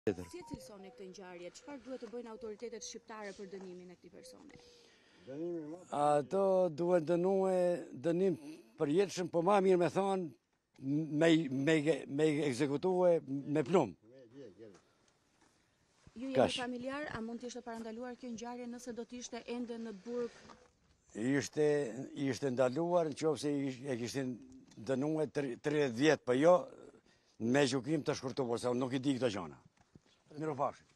Si e cilësoni këtë ngjarje? Çfarë duhet të bëjnë autoritetet shqiptare për dënimin e këtij personi? Ato duhet dënim përjetshëm, po ma mirë me thonë me ekzekutue me plumb. Ju jeni familjar, a mund të ishte parandaluar kjo ngjarje nëse do të ishte ende në burg? Ishte ndaluar nëse e kishin dënuar 30 vjet, po jo me gjykim të shkurtuar, se unë nuk i di këto gjëra. Mirupafshim.